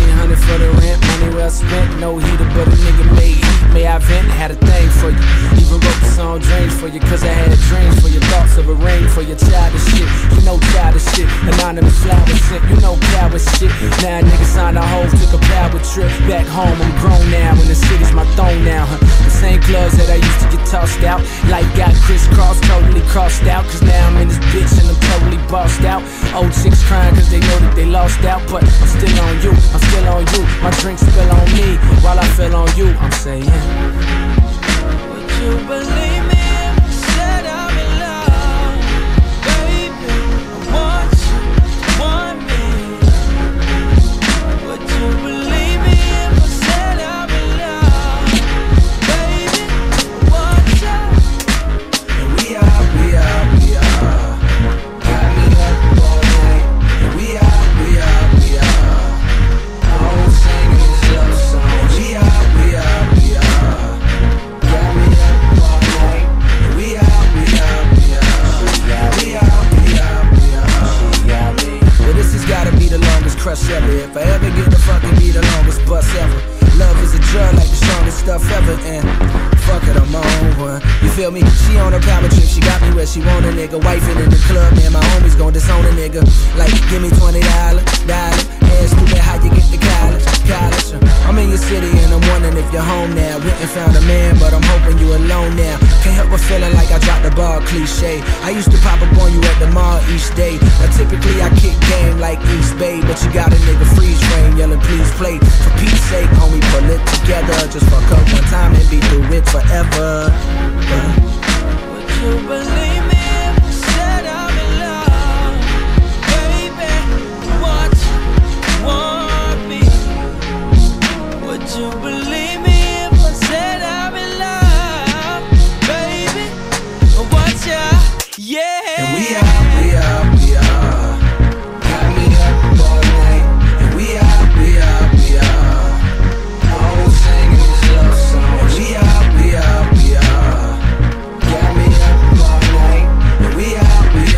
$1,500 for the rent, money well spent. No heater, but a nigga made heat. May I vent, had a thing for you. Even wrote the song Dreams for you, cause I had dreams for your thoughts of a rain for your childish shit. You know childish shit, anonymous flower scent. You know power shit. Now a nigga signed a hoe, took a power trip. Back home, I'm grown now, and the city's my throne now, huh? The same clubs that I used to get tossed out. Life got crisscrossed, totally crossed out. Cause now I'm in this bitch and I'm totally bossed out. Old chicks crying cause they know that they lost out. But I'm still on you, I'm still on you. My drink spill on me while I fell on you. I'm saying, would you believe me if I said I'm in love? Baby, I want you, want me. Would you believe me if I said I'm in love? Baby, I want you. And we are. Got me up all night. And we are. All singing this love song. We are. Got me up all night. And we are. She got me. Well, this has gotta be the longest crush ever. If I ever get to fucking be the longest bust ever. Love is a drug like the strongest stuff ever. And fuck it, I'm on one. You feel me? She on her power trip, she got me where she want a nigga. Wifing in the club, man, my homies gon' disown a nigga. Like, give me $20, yeah, stupid, how you get to college? I'm in your city and I'm wondering if you're home now. Went and found a man, but I'm hoping you alone now. Can't help but feeling like I dropped the ball, cliche. I used to pop up on you at the mall each day. Now typically I kick game like East Bay, but you got a nigga freeze frame yelling please play. For Pete's sake, homie, pull it together. Just fuck up one time and be through it forever. Would you believe me if I said I'm in love? Baby, what you want me? Would you believe me if I said I'm in love? Baby, what you, yeah. And we are. Got me up all night. And we are. All singing this love song. And we are. Got me up all night. And we are.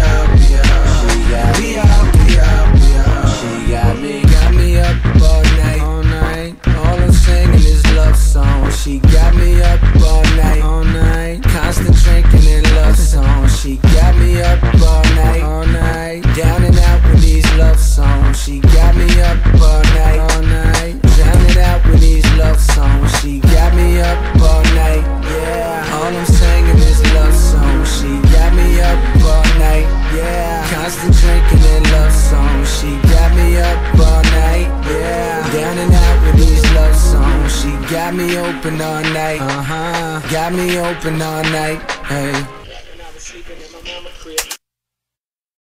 She got me up all night. All night. All I'm singing is love songs. She got me up all night. All night. Constant drinking and love songs. She got me up all night. All night. Down and out with these love songs. She got me up all night. All night. Drowning out with these love songs. She got me up all night. Yeah. All I'm singing is love songs. She got me up all night. Yeah. Constant drinking and love songs. She got me up all night. Yeah. Down and out with these love songs. She got me open all night. Got me open all night. Hey.